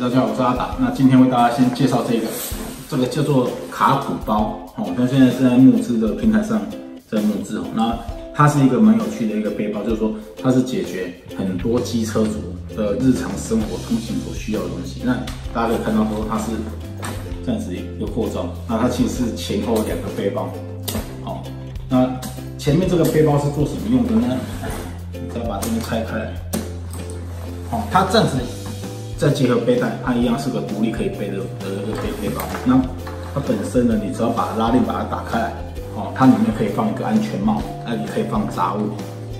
大家好，我是阿达。那今天为大家先介绍这个叫做卡普包哦，它现在是在募资的平台上在募资哦。那它是一个蛮有趣的一个背包，就是说它是解决很多机车族的日常生活通行所需要的东西。那大家可以看到说它是这样子一个构造，那它其实是前后2个背包。好，那前面这个背包是做什么用的呢？再把这个拆开来。好，它这样子。再结合背带，它一样是个独立可以背的一个背包。那它本身呢，你只要把拉链把它打开来，哦，它里面可以放一个安全帽，那也可以放杂物。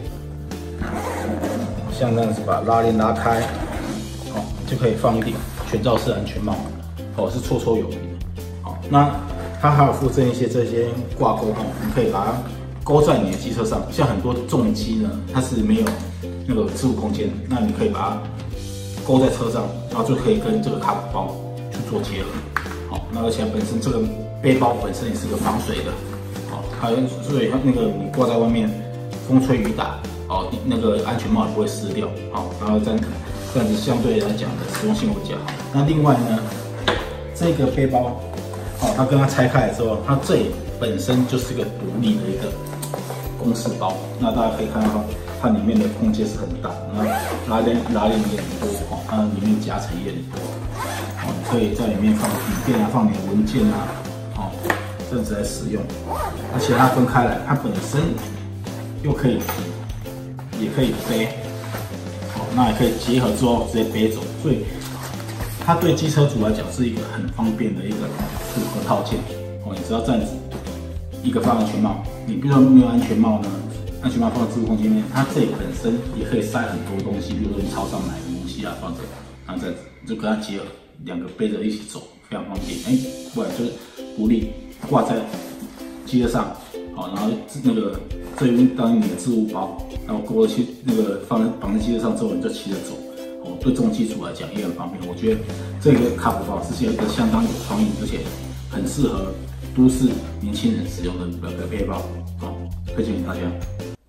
像这样子把拉链拉开，哦，就可以放一顶全罩式安全帽，哦，是绰绰有余的。好，那它还有附赠一些这些挂钩哦，你可以把它勾在你的机车上。像很多重机呢，它是没有那个置物空间，那你可以把它勾在车上，然后就可以跟这个卡普包去做结合。好，那而且本身这个背包本身也是个防水的，好，所以它那个你挂在外面，风吹雨打，哦，那个安全帽也不会湿掉，好，然后这样子相对来讲的实用性会比较好。那另外呢，这个背包，哦，它跟它拆开来之后，它这里本身就是个独立的一个公事包，那大家可以看到它里面的空间是很大，然后拉链也很多，哦，它里面夹层也很多，哦，可以在里面放笔电啊，放点文件啊，哦，这样子来使用。而且它分开来，它本身又可以提，也可以背，好，那也可以结合之后直接背走，所以它对机车族来讲是一个很方便的一个组合套件。哦，你只要这样子，一个放安全帽，你比如说没有安全帽呢？安全帽放在置物空间里面，它这里本身也可以塞很多东西，比如说你超商买的东西啊，放这，然后再就跟它结合，2个背着一起走，非常方便。不然就是独立挂在机车上，好，然后那个这边当你的置物包，然后勾去那个绑在机车上之后，你就骑着走。哦，对重机族来讲也很方便。我觉得这个卡普包是一个相当有创意，而且很适合都市年轻人使用的背包，好，推荐给大家。